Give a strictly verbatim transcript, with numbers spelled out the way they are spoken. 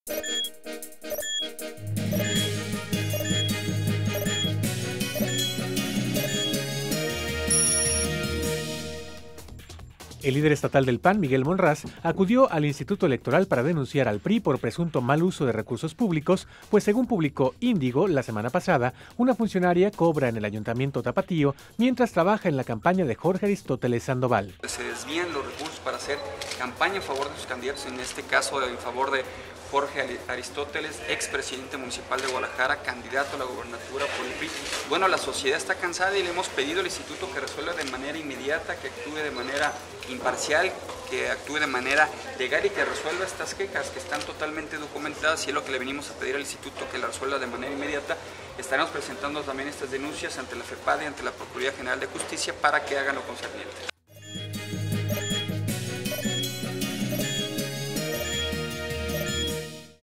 El líder estatal del P A N, Miguel Monraz, acudió al Instituto Electoral para denunciar al P R I por presunto mal uso de recursos públicos, pues según publicó Índigo la semana pasada, una funcionaria cobra en el Ayuntamiento Tapatío mientras trabaja en la campaña de Jorge Aristóteles Sandoval. Se desvían los recursos para hacer campaña en favor de sus candidatos, en este caso en favor de Jorge Aristóteles, expresidente municipal de Guadalajara, candidato a la gobernatura por el P R I. Bueno, la sociedad está cansada y le hemos pedido al instituto que resuelva de manera inmediata, que actúe de manera imparcial, que actúe de manera legal y que resuelva estas quejas que están totalmente documentadas, y es lo que le venimos a pedir al instituto, que la resuelva de manera inmediata. Estaremos presentando también estas denuncias ante la FEPADE y ante la Procuraduría General de Justicia para que hagan lo concerniente.